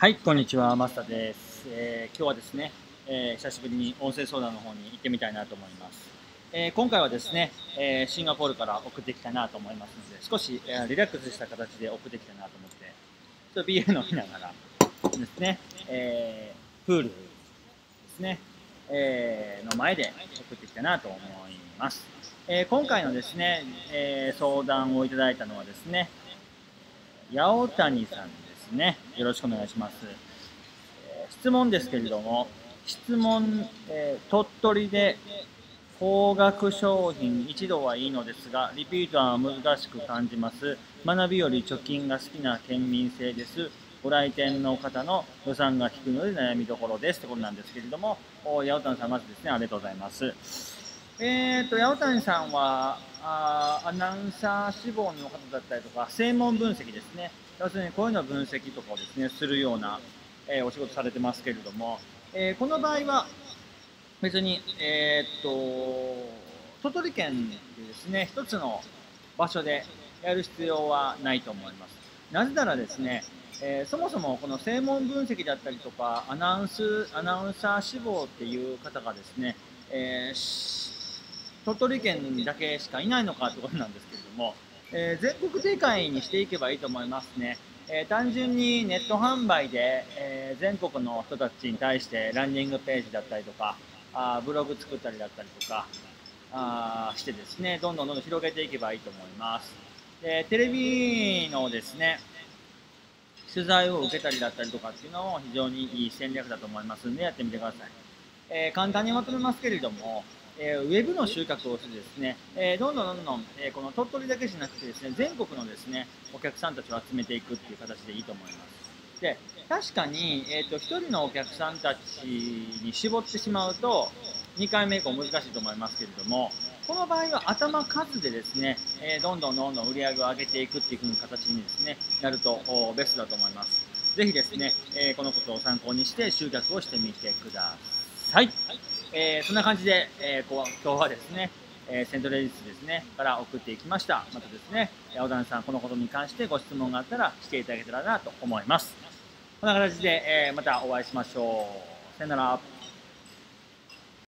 はい、こんにちは、マスタです。今日はですね、久しぶりに音声相談の方に行ってみたいなと思います。今回はですね、シンガポールから送ってきたなと思いますので、少し、リラックスした形で送ってきたなと思って、ちょっとビール飲みながらですね、プールですね、の前で送ってきたなと思います。今回のですね、相談をいただいたのはですね、八尾谷さんですね。よろしくお願いします。質問ですけれども、鳥取で高額商品一度はいいのですが、リピートは難しく感じます。学びより貯金が好きな県民性です。ご来店の方の予算が低いので悩みどころですということなんですけれども、八尾谷さん、まずですね、ありがとうございます。八尾谷さんはアナウンサー志望の方だったりとか、専門分析ですね。要するにこういうの分析とかをですね、するような、お仕事されてますけれども、この場合は別に、鳥取県でですね、一つの場所でやる必要はないと思います。なぜならですね、そもそもこの専門分析だったりとか、アナウンサー志望っていう方がですね、鳥取県だけしかいないのかということなんですけれども、全国展開にしていけばいいと思いますね。単純にネット販売で、全国の人たちに対してランニングページだったりとか、ブログ作ったりだったりとかしてですね、どんどん広げていけばいいと思います。で、テレビのですね、取材を受けたりだったりとかっていうのも非常にいい戦略だと思いますので、やってみてください。簡単にまとめますけれども、ウェブの集客をしてですね、どんどん、この鳥取だけじゃなくてですね、全国のですね、お客さんたちを集めていくっていう形でいいと思います。で、確かに、1人のお客さんたちに絞ってしまうと、2回目以降難しいと思いますけれども、この場合は頭数でですね、どんどん売り上げを上げていくっていう風な形にですね、やるとベストだと思います。ぜひですね、このことを参考にして集客をしてみてください。そんな感じで、今日はですね、セントレイディスですね、から送っていきました。またですね、小田さん、このことに関してご質問があったらしていただけたらなと思います。こんな形で、またお会いしましょう。さよなら。